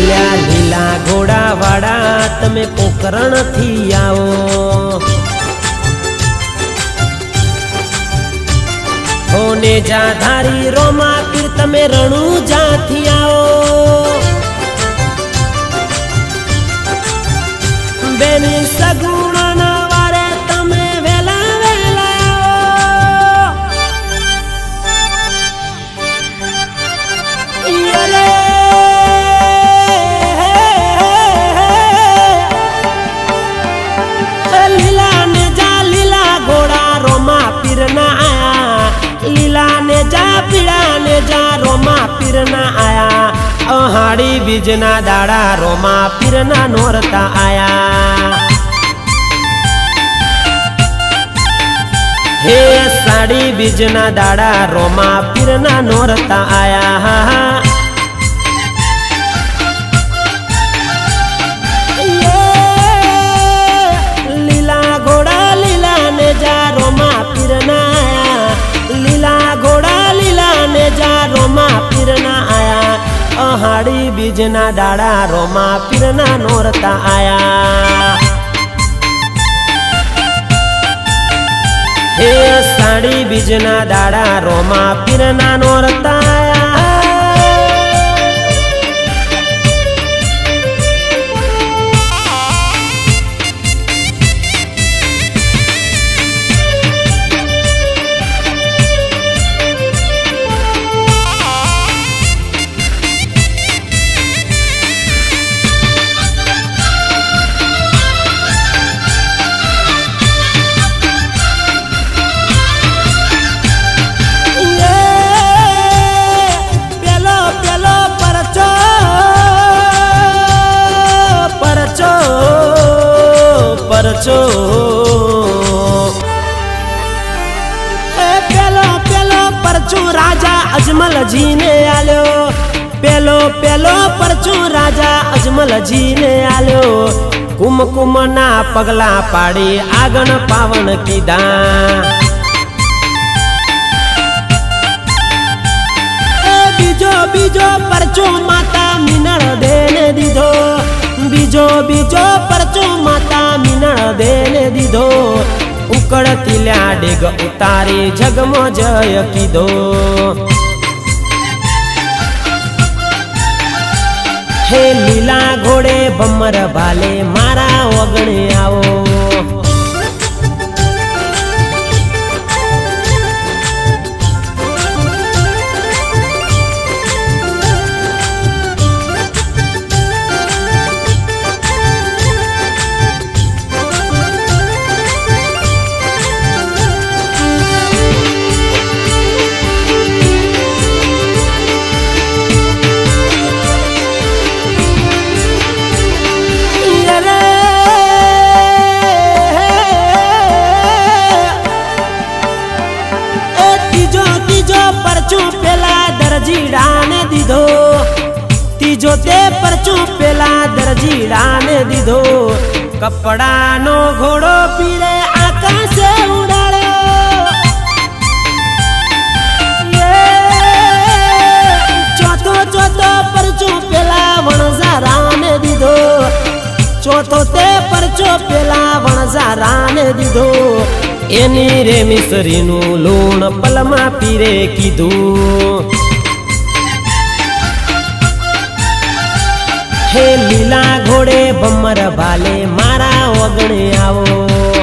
लीला घोड़ा वाड़ा तमे पोकरण थी आओ। होने जा धारी रोमा पीर तमे रणु जा थी आओ। बेनी सगुण वारे तमे वेला वेला लीला ने जा लीला घोड़ा रोमा पीर ना आया। लीला ने जा पीड़ा ने जा रोमा पीर ना आया। अहाड़ी बीजना दाड़ा रोमा पीर ना नोरता आया। हे साड़ी बीजना दाड़ा रोमा पीर ना नोरता आया। लीला घोड़ा लीला ने जा रोमा पीर ना आया। लीला घोड़ा लीला ने जा रोमा पीर ना आया। अहाड़ी बीजना दाड़ा रोमा पीर ना नोरता आया। हे साड़ी बीजना दाड़ा रोमा पीर ना नोरता आया। परचो पेलो पेलो परचो राजा अजमल जी ने आलो। पेलो पेलो परचो राजा अजमल जी ने आलो। कुम कुम ना पगला पाड़ी आगन पावन कीधा। बीजो बीजो परचो माता मिनल देने दीधो। बीजो बीजो परचो माता मिनल देने दीधो। उकड़ती डेग उतारी जगमो जय कीधो। हे लीला घोड़े बमर भाले मारा वगणे आओ। परचू पेला दर्जीड़ा ने दीधो। तीजो ते परचू पेला दर्जीड़ा ने दीधो। कपड़ा नो घोड़ो पीरे आकाश से उड़ाड़ो। चौथो चौथो परचू पेला वणजारा ने दीधो। चौथो ते परचो पेला वणजारा ने दीधो। एनी रे मिसरी नु लूण पलमा पीरे कीधु। हे लीला घोड़े बमर भाले मारा वगणे आओ।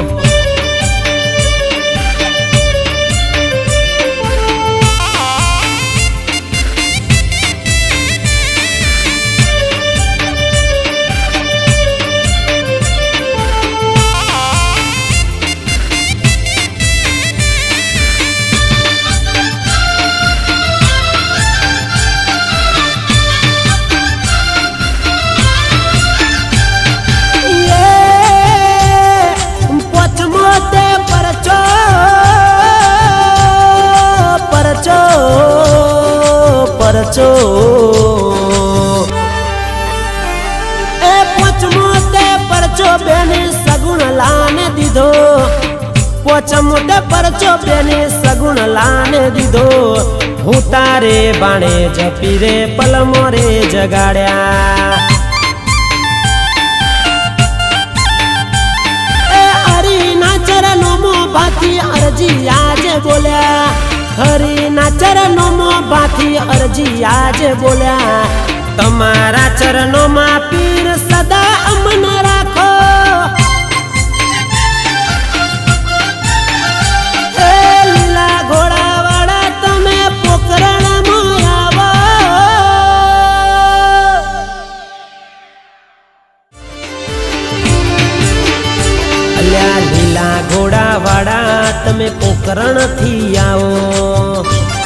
परचो ए पोचमो ते परचो बेने सगुण लाने दीधो। पोचमो ते परचो बेने सगुण लाने दीधो। हूँ तारे बाणे जपी रे पलमो रे जगाड़्या। हरि ना चरणों में बाथी अरजी आज बोल्या तमारा चरणों में पीर सदा अमन राखो। लीला घोड़ा वाड़ा तमे पोकरण में आवो। अल्या लीला घोड़ा वाड़ा तमे पोकरण थी आओ।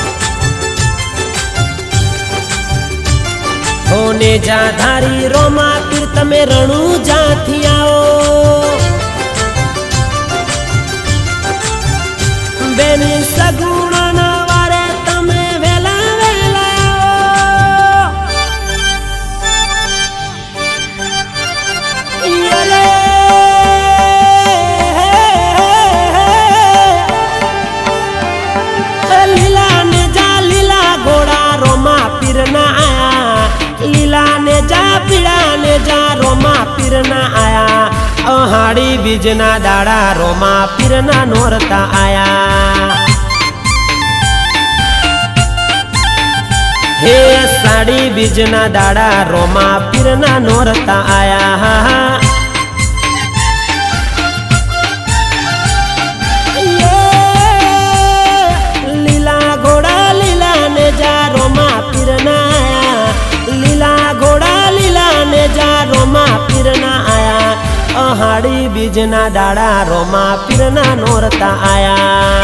होने जा धारी रोमा पीर तमे रणु जाथी आओ। बेनी सगुण वारे तमे वेला वेला आओ। लीला ने जा लीला घोड़ा रोमा पीर ना आया। लीला ने जा पीड़ा ने जा रोमा पीर ना आया। अहाड़ी बीजना दाड़ा रोमा पीर ना नोरता आया। हे साड़ी बीजना दाड़ा रोमा पीर ना नोरता आया। लीला घोड़ा लीला ने जा रोमा पीर ना आया। लीला घोड़ा लीला ने जा रोमा पीर ना आया। अहाड़ी बीजना दाड़ा रोमा पीर ना नोरता आया।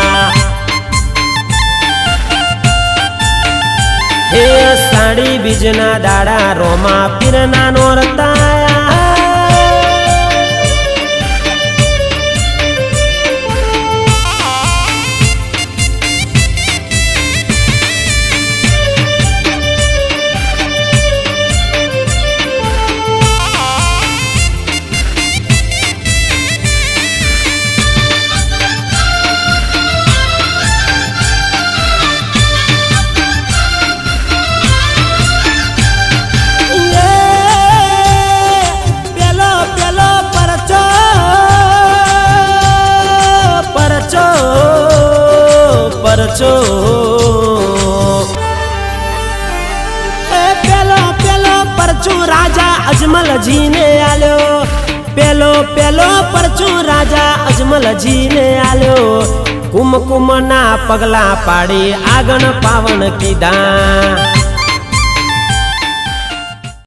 हे साड़ी बीजना दाड़ा रोमा पीर ना नोरता आया। परचो पेलो पेलो परचो राजा अजमल जी ने आलो। पेलो पेलो परचो राजा अजमल जी ने आलो। कुमकुम ना पगला पाड़ी आगन पावन कीधा।